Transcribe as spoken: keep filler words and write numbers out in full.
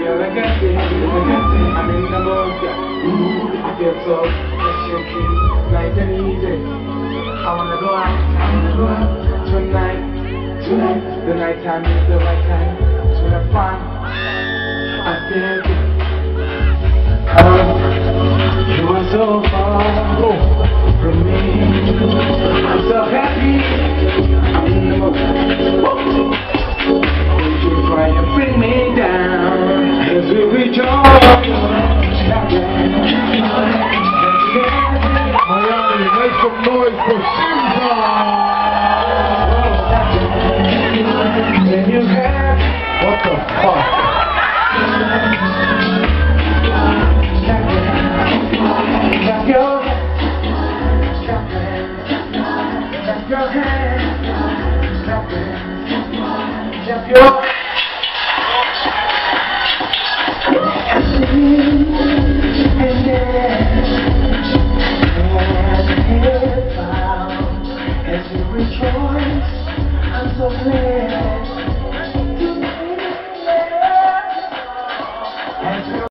feel like I did, I'm in the mood, ooh, I feel so shaky, nice and easy. I wanna go out, I wanna go out tonight, tonight. The night time is the right time to have fun. I feel it. Oh, you are so far from me. I'm so happy. I'm in the mood. You try and bring me down as we rejoice. Miami, make some noise for Shimza! Then you have What the fuck? clap your clap your hands, clap your hands, clap your